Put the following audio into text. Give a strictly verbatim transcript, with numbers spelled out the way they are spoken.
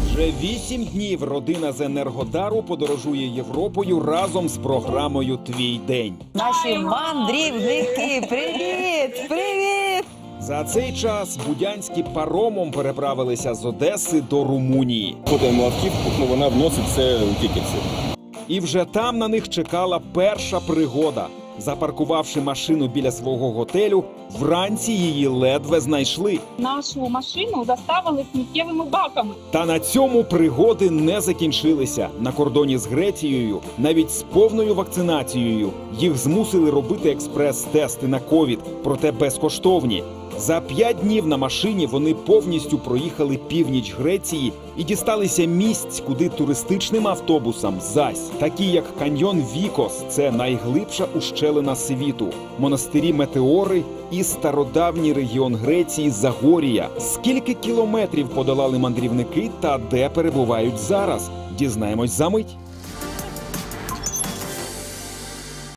Вже вісім днів родина з Енергодару подорожує Європою разом з програмою «Твій день». Наші мандрівники, привіт, привіт! За цей час будянські паромом переправилися з Одеси до Румунії. Подаємо автівку, ну вона вносить все у тікетці. І вже там на них чекала перша пригода. Запаркувавши машину біля свого готелю, вранці її ледве знайшли. Нашу машину заставили сміттєвими баками. Та на цьому пригоди не закінчилися. На кордоні з Грецією, навіть з повною вакцинацією, їх змусили робити експрес-тести на ковід, проте безкоштовні. За п'ять днів на машині вони повністю проїхали північ Греції і дісталися місць, куди туристичним автобусам зась. Такі як каньйон Вікос – це найглибша ущелина світу, монастирі Метеори і стародавній регіон Греції Загорія. Скільки кілометрів подолали мандрівники та де перебувають зараз? Дізнаємось за мить.